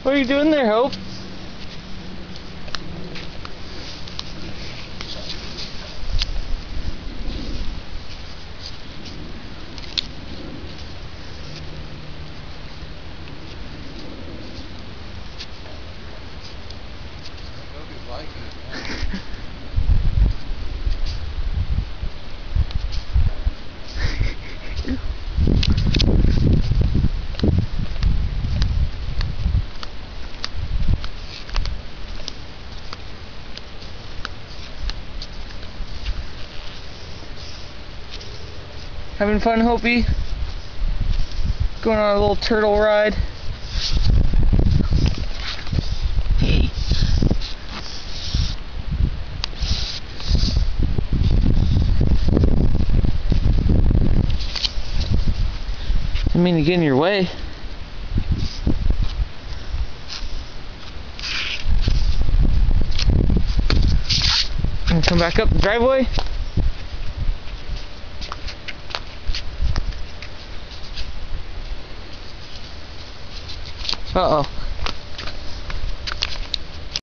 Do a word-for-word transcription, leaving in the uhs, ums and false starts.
What are you doing there, Hope? Having fun, Hopi? Going on a little turtle ride? Hey. Didn't mean to get in your way. Gonna come back up the driveway? Uh-oh.